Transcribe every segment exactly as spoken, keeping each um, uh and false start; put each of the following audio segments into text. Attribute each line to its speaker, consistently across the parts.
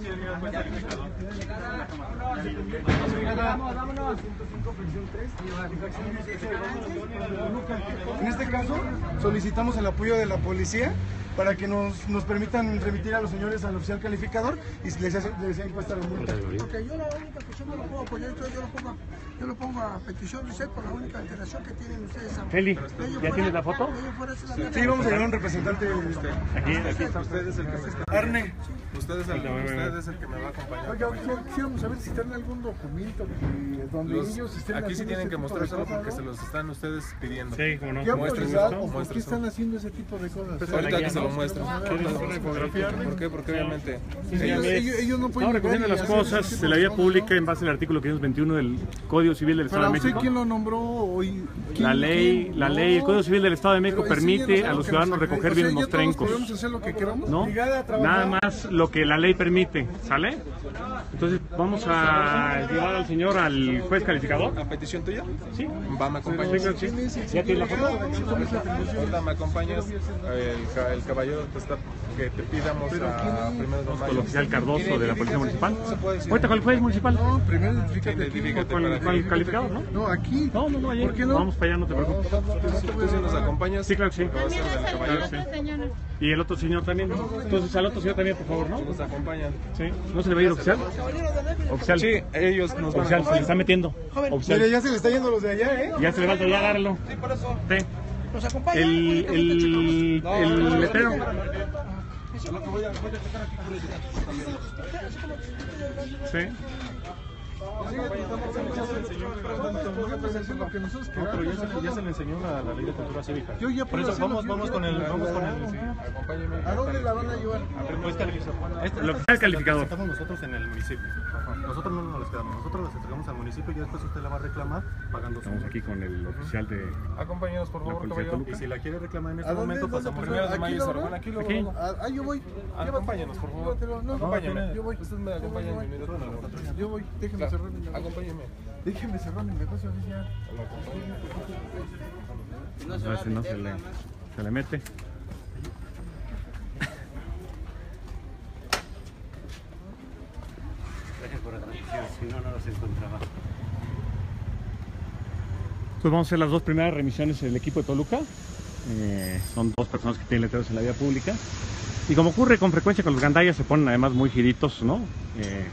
Speaker 1: En este caso, solicitamos el apoyo de la policía para que nos, nos permitan remitir a los señores al oficial calificador y les, les sea impuesta la multa.
Speaker 2: Porque yo la única petición no lo puedo apoyar, entonces yo lo pongo, yo lo pongo a petición de usted por la única alteración que tienen ustedes.
Speaker 3: Feli, ¿ya tienes la foto?
Speaker 1: Sí, vamos a llevar a un representante de usted.
Speaker 3: Aquí, aquí está.
Speaker 4: Usted es el que me está...
Speaker 1: Arne.
Speaker 4: Usted es el, usted es el que me va a acompañar.
Speaker 5: Oiga, quisiéramos saber si están algún documento que, donde
Speaker 4: Los,
Speaker 5: ellos estén
Speaker 4: aquí sí tienen que mostrárselo
Speaker 5: cosas,
Speaker 4: porque
Speaker 5: ¿no?
Speaker 4: se los están ustedes pidiendo.
Speaker 3: Sí, como no.
Speaker 5: ¿Qué
Speaker 4: Muéstrenlo,
Speaker 5: autoridad o por qué
Speaker 4: muéstrenlo.
Speaker 5: están haciendo ese tipo de cosas?
Speaker 4: Pues
Speaker 5: ¿Eh?
Speaker 4: ahorita que se lo muestren.
Speaker 3: ¿Por
Speaker 4: qué? Porque obviamente
Speaker 3: Sí,
Speaker 5: ellos, ellos, ellos no pueden
Speaker 3: Estamos recogiendo las cosas de la vía pública en base al artículo quinientos veintiuno del Código Civil del Estado
Speaker 5: ¿Para
Speaker 3: de
Speaker 5: usted
Speaker 3: México.
Speaker 5: quién lo nombró hoy?
Speaker 3: La ley, la ley, el Código Civil del Estado de México permite a los ciudadanos recoger bienes mostrencos.
Speaker 5: ¿Podemos hacer lo que queramos?
Speaker 3: ¿No? Nada más lo que la ley permite, ¿sale? Entonces vamos a llevar al señor al juez calificador.
Speaker 4: ¿A petición tuya?
Speaker 3: Sí.
Speaker 4: Va, me acompañas.
Speaker 3: Sí, sí. ¿Ya tienes la foto?
Speaker 4: Ahorita me acompañas. El, el caballero te está que te pidamos a primero de mayo.
Speaker 3: Con el oficial Cardoso de la Policía Municipal. Ahorita con el juez municipal.
Speaker 5: No, primero identifícate aquí.
Speaker 4: Identifícate
Speaker 3: Con el,
Speaker 4: para
Speaker 3: con el
Speaker 4: que-
Speaker 3: calificador, ¿no?
Speaker 5: No, aquí.
Speaker 3: No, no, no, ayer.
Speaker 5: ¿Por qué no?
Speaker 3: Vamos para allá, no te preocupes.
Speaker 4: ¿Tú sí nos acompañas?
Speaker 3: Sí, claro que sí.
Speaker 4: Va a ser del caballero.
Speaker 3: Claro que sí. Y el otro señor también. Entonces al otro señor también, por favor, ¿no?
Speaker 4: Nos acompañan.
Speaker 3: Sí. ¿No se le va a ir oficial? Oficial.
Speaker 4: Sí, ellos nos van a
Speaker 3: Oficial, se le está metiendo. Oficial.
Speaker 1: Mire, ya se le está yendo los de allá, ¿eh?
Speaker 3: Ya se le va a ya agárralo.
Speaker 4: Sí, por eso.
Speaker 3: Sí.
Speaker 2: ¿Nos acompaña?
Speaker 3: El, el, el letrero. Sí.
Speaker 5: Lo que nosotros
Speaker 6: No, pero ya
Speaker 5: queramos.
Speaker 6: se, ya se le enseñó la, la ley de cultura cívica.
Speaker 5: Yo ya
Speaker 6: Por
Speaker 5: puedo
Speaker 6: eso
Speaker 5: hacer lo
Speaker 6: vamos,
Speaker 5: que
Speaker 6: vamos
Speaker 5: yo
Speaker 6: con el,
Speaker 5: quiera.
Speaker 6: vamos con el, sí.
Speaker 4: Acompáñenme.
Speaker 5: ¿A dónde la van a llevar?
Speaker 6: Pues calificado. Este,
Speaker 3: Lo que está el calificador.
Speaker 6: La presentamos nosotros en el municipio. Nosotros no nos las quedamos, nosotros las entregamos al municipio y después usted la va a reclamar pagando su.
Speaker 3: Estamos aquí con el oficial de...
Speaker 4: Acompáñanos, por favor,
Speaker 3: policía de
Speaker 4: caballero.
Speaker 3: Toluca.
Speaker 6: Y si la quiere reclamar en
Speaker 5: ¿A
Speaker 6: este
Speaker 5: dónde?
Speaker 6: momento,
Speaker 5: ¿Dónde
Speaker 6: pasamos
Speaker 5: pasó?
Speaker 4: Primero de
Speaker 5: ¿Aquí
Speaker 4: mayo,
Speaker 5: lo
Speaker 4: Sorbona,
Speaker 5: hago?
Speaker 4: aquí lo
Speaker 3: Aquí.
Speaker 4: hago.
Speaker 5: Ah, ah, yo voy.
Speaker 4: Acompáñanos, por favor.
Speaker 5: Llévatelo. No,
Speaker 4: Acompáñame.
Speaker 5: yo voy.
Speaker 4: Usted me acompaña en mi minuto.
Speaker 5: Yo voy. Déjeme cerrar mi negocio.
Speaker 4: Acompáñeme.
Speaker 5: Déjeme cerrar mi negocio, oficial.
Speaker 3: A ver si no se le, se le mete.
Speaker 6: Si no, no los encontraba.
Speaker 3: Pues vamos a hacer las dos primeras remisiones del equipo de Toluca. Eh, son dos personas que tienen letreros en la vía pública. Y como ocurre con frecuencia con los gandallas, se ponen además muy giritos, ¿no? Eh,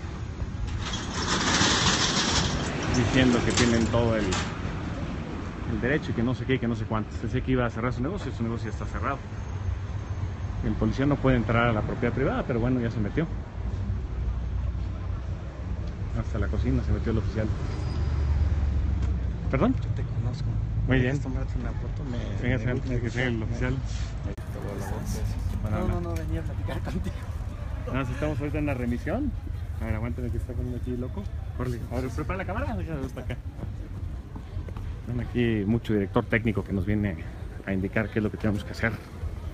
Speaker 3: diciendo que tienen todo el, el derecho y que no sé qué y que no sé cuántos. Decía que iba a cerrar su negocio y su negocio ya está cerrado. El policía no puede entrar a la propiedad privada, pero bueno, ya se metió. Hasta la cocina se metió el oficial. ¿Perdón?
Speaker 6: Te conozco.
Speaker 3: Muy bien.
Speaker 6: tomarte una foto? Me,
Speaker 3: Venga, señor, que sea el oficial. Para
Speaker 6: No,
Speaker 3: hablar.
Speaker 6: no, no, venía a platicar contigo.
Speaker 3: Nada, si estamos ahorita en la remisión. A ver, aguántame que está poniendo aquí loco. Corre. A ver, prepara la cámara. Déjame ver para acá. Ven aquí mucho director técnico que nos viene a indicar qué es lo que tenemos que hacer.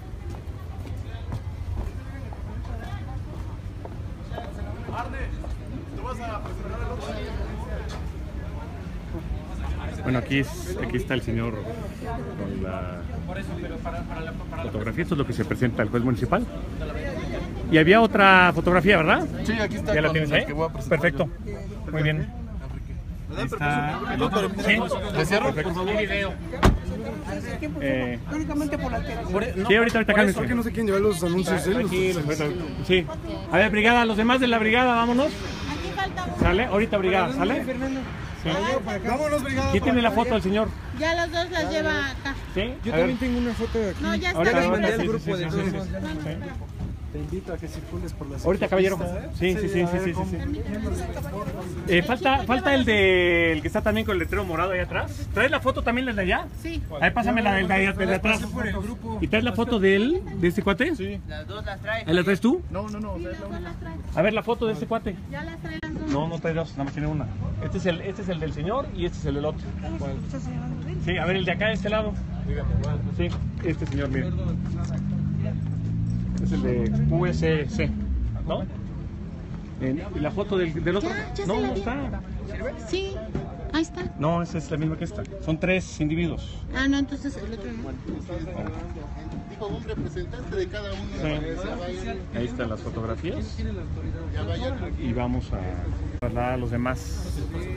Speaker 3: Bueno, aquí, es, aquí está el señor con la fotografía. Esto es lo que se presenta al juez municipal. Y había otra fotografía, ¿verdad?
Speaker 4: Sí, aquí está.
Speaker 3: ¿Ya la
Speaker 4: con
Speaker 3: tienes
Speaker 4: el
Speaker 3: ahí?
Speaker 4: que voy a presentar
Speaker 3: Perfecto.
Speaker 4: yo.
Speaker 3: Muy bien. Ahí está el otro. Sí,
Speaker 4: ¿Le cierro?
Speaker 3: perfecto. Eh,
Speaker 2: Únicamente por la tele.
Speaker 3: sí, ahorita, ahorita cálmense.
Speaker 1: ¿Por qué no se quieren llevar los anuncios? eh?
Speaker 3: Tranquilos, ahorita- sí. A ver, brigada, los demás de la brigada, vámonos. ¿Sale? Ahorita brigada, ¿sale? Sí.
Speaker 1: Vámonos, brigada.
Speaker 3: ¿Quién tiene la foto del señor?
Speaker 7: Ya los dos las lleva acá.
Speaker 3: ¿Sí?
Speaker 5: Yo
Speaker 3: A ver.
Speaker 5: también tengo una foto de aquí.
Speaker 7: No, ya
Speaker 3: Ahorita
Speaker 7: está.
Speaker 3: le mandé al
Speaker 7: Sí,
Speaker 3: grupo
Speaker 7: sí,
Speaker 3: de
Speaker 7: sí,
Speaker 3: todos.
Speaker 7: sí, sí.
Speaker 6: Te invito a que circules por la
Speaker 3: Ahorita, caballero. Sí, sí, sí, sí, sí, sí, sí. Eh, falta, falta el de el que está también con el letrero morado ahí atrás. ¿Traes la foto también desde allá?
Speaker 7: Sí.
Speaker 3: Ahí pásame la del de, ahí- del de atrás. ¿Y traes la foto de él, de este cuate?
Speaker 4: Sí.
Speaker 7: Las dos las trae.
Speaker 3: ¿Ahí la traes tú?
Speaker 5: No, no, no.
Speaker 7: Sí, las dos las trae.
Speaker 3: A ver la foto de este cuate.
Speaker 7: Ya las trae las dos.
Speaker 3: No, no trae dos, nada más tiene una. Este es el, este es el del señor y este es el del otro. Sí, a ver el de acá de este lado.
Speaker 4: Dígame, igual.
Speaker 3: Sí, este señor, mire. Es el de U S C, ¿no? Eh, ¿Y la foto del, del otro?
Speaker 7: Ya, ya
Speaker 3: no,
Speaker 7: se la
Speaker 3: no
Speaker 7: di.
Speaker 3: está.
Speaker 7: Sí. Ahí está.
Speaker 3: No, esa es la misma que esta. Son tres individuos.
Speaker 7: Ah, no, entonces el otro no.
Speaker 5: Dijo un representante de cada uno.
Speaker 3: Sí. Ahí están las fotografías. Y vamos a trasladar a los demás.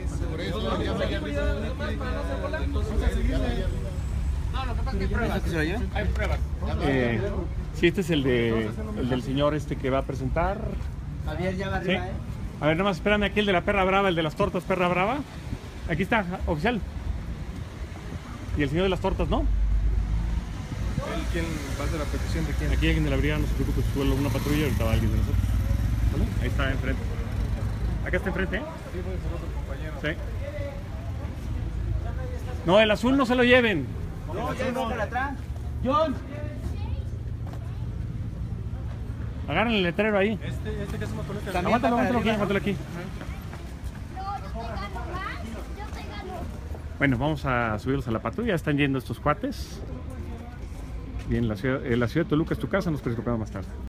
Speaker 3: Eh, sí, este es el de el del señor este que va a presentar.
Speaker 8: Javier ya va
Speaker 3: Sí.
Speaker 8: arriba, ¿eh?
Speaker 3: A ver, nomás espérame aquí el de la perra brava, el de las tortas perra brava. Aquí está, oficial. Y el señor de las tortas, ¿no?
Speaker 4: ¿El quién va a hacer la petición de quién?
Speaker 3: Aquí alguien de la brigada, no se preocupe, suelo una patrulla y ahorita va alguien de nosotros. ¿Vale? Ahí está enfrente. Acá está enfrente, ¿eh?
Speaker 4: Sí, puede ser otro compañero.
Speaker 3: Sí. No, el azul no se lo lleven.
Speaker 8: No, ya no para atrás. John.
Speaker 3: Agarren el letrero ahí.
Speaker 6: Este, este que hacemos con este.
Speaker 8: También
Speaker 3: Aguántalo,
Speaker 8: va para
Speaker 3: aguántalo aquí,
Speaker 8: arriba,
Speaker 3: aguántalo aquí. Bueno, vamos a subirlos a la patrulla. Ya están yendo estos cuates. Bien, la ciudad, eh, la ciudad de Toluca es tu casa, nos preocupamos más tarde.